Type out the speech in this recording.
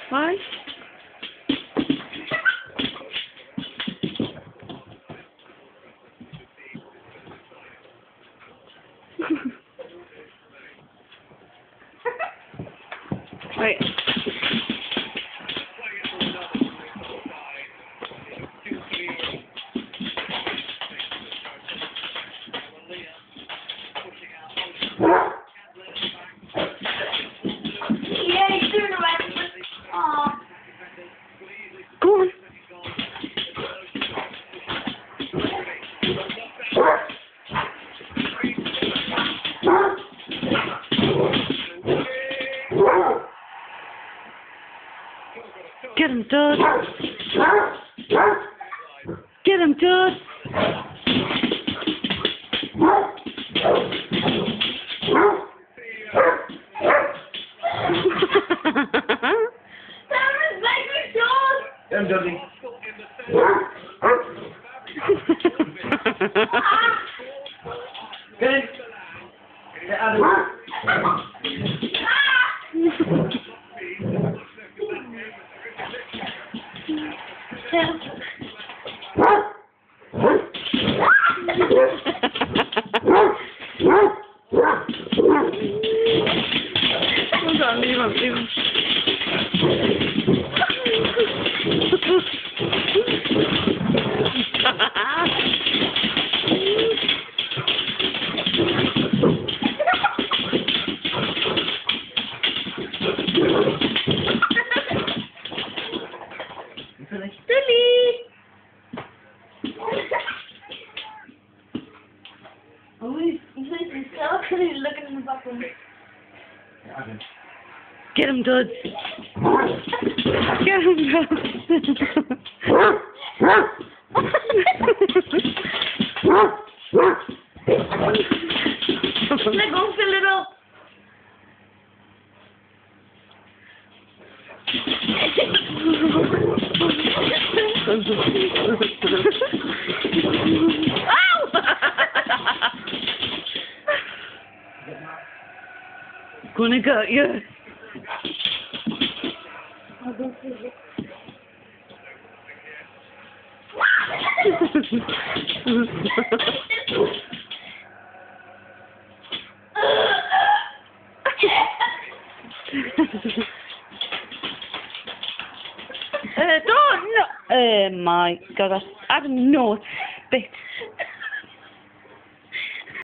Why? Wait. Yeah, he's doing it right. Aww. Go on. Get him, Dud. Get him, Dud. Get him, Dudley. Get him. Get out of Hold on, leave him, leave him. Oh, he's looking in the bathroom. Get him, Dud. Get him, Dud. Let go, fill it up. Gonna go, yeah. I'll go fill it. Don't, no. Oh my God, Adam, no, spit.